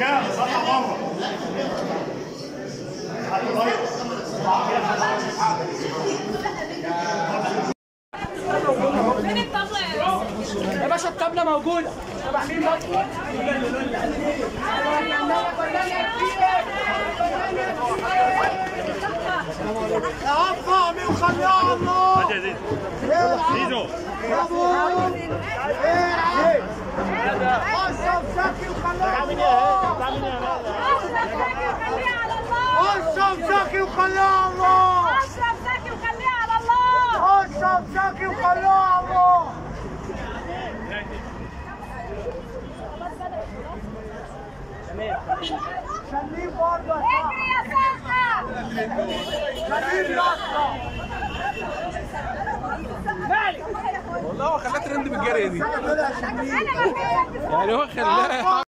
رجاله صحة بره. فين الطبلة يا باشا؟ الطبلة موجودة. تبع مين بقى؟ يا عم مين وخليها الله. هات يا زيزو. زيزو. اشرف زكي وخليها الله. اشرف زكي وخليها الله. اشرف زكي وخليها على الله. اشرف زكي وخليها الله. شليم برضه اجري يا سلطة. شليم لقطة. والله هو خلاها ترند بالجري دي، انا يعني هو خلاها